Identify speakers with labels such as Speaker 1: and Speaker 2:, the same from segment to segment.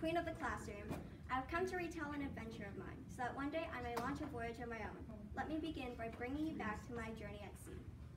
Speaker 1: queen of the classroom, I have come to retell an adventure of mine, so that one day I may launch a voyage of my own. Let me begin by bringing you back to my journey at sea.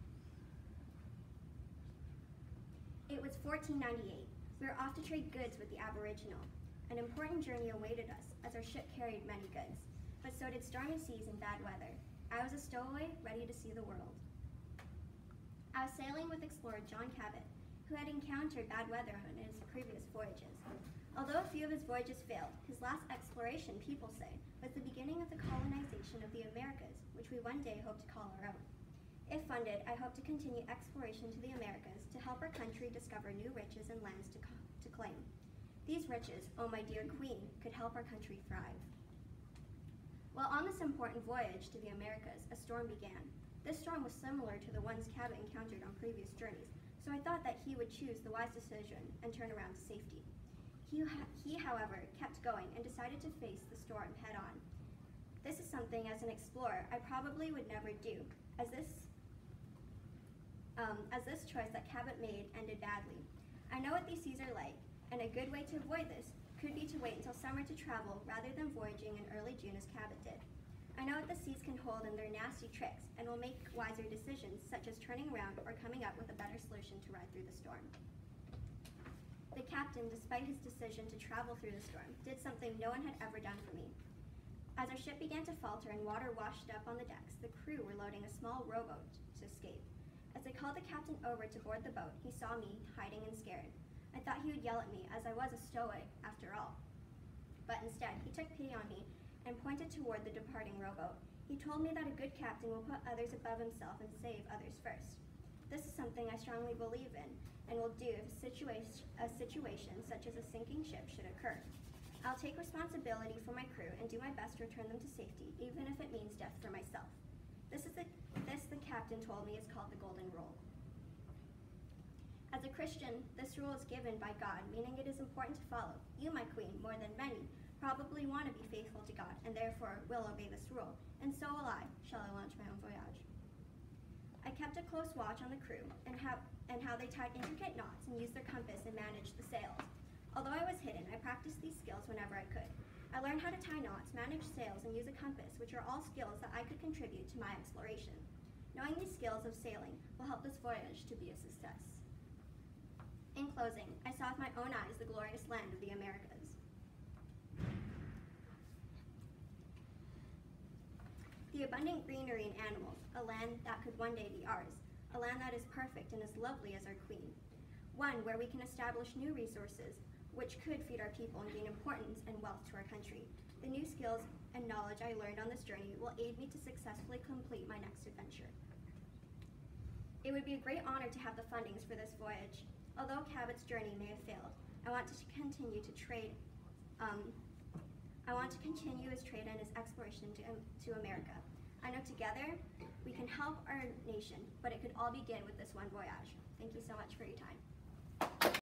Speaker 1: It was 1498. We were off to trade goods with the Aboriginal. An important journey awaited us, as our ship carried many goods, but so did stormy seas and bad weather. I was a stowaway, ready to see the world. I was sailing with explorer John Cabot, who had encountered bad weather on his previous voyages. Although a few of his voyages failed, his last exploration, people say, was the beginning of the colonization of the Americas, which we one day hope to call our own. If funded, I hope to continue exploration to the Americas to help our country discover new riches and lands to claim. These riches, oh my dear queen, could help our country thrive. While on this important voyage to the Americas, a storm began. This storm was similar to the ones Cabot encountered on previous journeys, so I thought that he would choose the wise decision and turn around to safety. He, however, kept going and decided to face the storm head-on. This is something, as an explorer, I probably would never do, as this choice that Cabot made ended badly. I know what these seas are like, and a good way to avoid this could be to wait until summer to travel rather than voyaging in early June as Cabot did. I know what the seas can hold in their nasty tricks and will make wiser decisions, such as turning around or coming up with a better solution to ride through the storm. The captain, despite his decision to travel through the storm, did something no one had ever done for me. As our ship began to falter and water washed up on the decks, the crew were loading a small rowboat to escape. As I called the captain over to board the boat, he saw me, hiding and scared. I thought he would yell at me, as I was a stowaway, after all. But instead, he took pity on me and pointed toward the departing rowboat. He told me that a good captain will put others above himself and save others first. This is something I strongly believe in and will do if a situation such as a sinking ship should occur. I'll take responsibility for my crew and do my best to return them to safety, even if it means death for myself. This the captain told me is called the Golden Rule. As a Christian, this rule is given by God, meaning it is important to follow. You, my queen, more than many, probably want to be faithful to God and therefore will obey this rule, and so will I, shall I launch my own voyage. I kept a close watch on the crew and how they tied intricate knots and used their compass and managed the sails. Although I was hidden, I practiced these skills whenever I could. I learned how to tie knots, manage sails, and use a compass, which are all skills that I could contribute to my exploration. Knowing these skills of sailing will help this voyage to be a success. In closing, I saw with my own eyes the glorious land of the Americas. The abundant greenery and animals, a land that could one day be ours, a land that is perfect and as lovely as our queen. One where we can establish new resources which could feed our people and gain importance and wealth to our country. The new skills and knowledge I learned on this journey will aid me to successfully complete my next adventure. It would be a great honor to have the fundings for this voyage. Although Cabot's journey may have failed, I want to continue his trade and his exploration to America. I know together we can help our nation, but it could all begin with this one voyage. Thank you so much for your time.